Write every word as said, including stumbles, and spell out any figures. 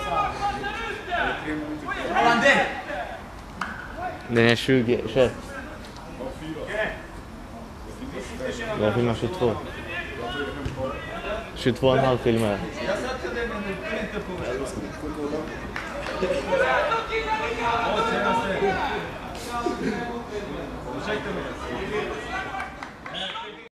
Den är tjugo, tjugoett. Jag filmar tjugotvå. tjugotvå och en halv filmer. Ursäkta mig.